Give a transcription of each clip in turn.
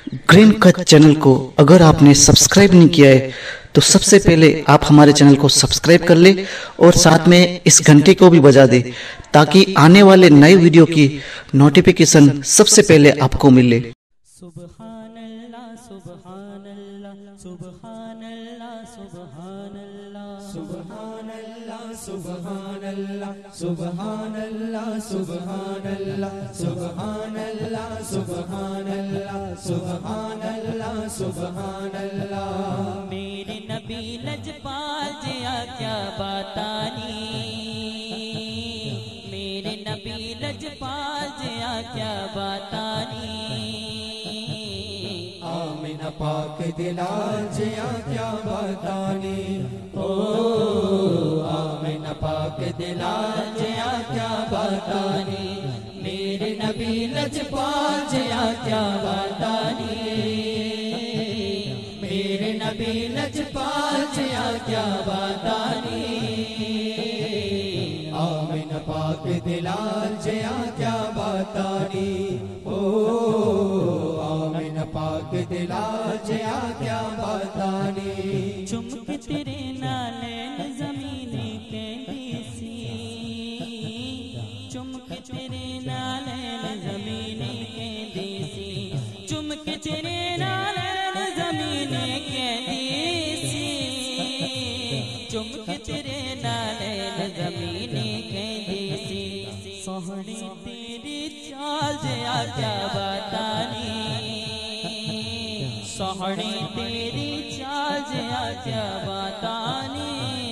Green cut channel को अगर आपने सब्सक्राइब नहीं किया है तो सबसे पहले आप हमारे चैनल को सब्सक्राइब कर ले और साथ में इस घंटे को भी बजा दे ताकि आने वाले नए वीडियो की नोटिफिकेशन सबसे पहले आपको मिले। सुभान अल्लाह सुभान अल्लाह सुभान अल्लाह सुभान अल्लाह सुभान अल्लाह सुभान अल्लाह सुभान अल्लाह सुभान अल्लाह सुभान अल्लाह सुभान अल्लाह सुभान अल्लाह सुभान अल्लाह। मेरे नबी लजपाल जिया क्या बतानी, मेरे नबी लजपाल जिया क्या बतानी। आमिना पाक दिलाल जिया क्या बतानी, ओ आमिना पाक दिलाल जिया क्या बतानी। मेरे नबी लजपाल जिया क्या बतानी, मेरे नबी लजपाल जिया क्या बतानी। आमिना पाक दिलाल जिया क्या बतानी, ओ पाक दिलाल जिया क्या बतानी। चुमक तेरे नालैन ज़मीने कहती सी, चुमक तेरे नालैन ज़मीने कहती सी, चुमक तेरे नालैन ज़मीने कहती सी, चुमक तेरे नालैन ज़मीने कहती सी। सोहनी तेरी चाल जिया क्या बतानी, सोहनी तेरी चाल जिया क्या बतानी।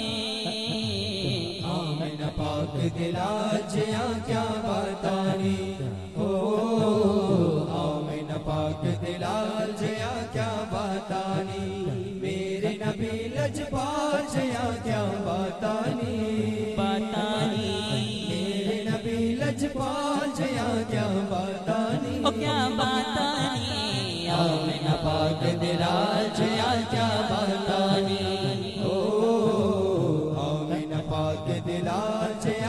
आमिना पाक दिलाल जिया क्या बतानी, ओ आमिना पाक दिलाल जिया क्या बतानी। मेरे नबी लजपाल जिया क्या बतानी, बतानी। मेरे नबी लजपाल जिया क्या बतानी, ओ क्या बतानी। आमिना पाक दिलाल जिया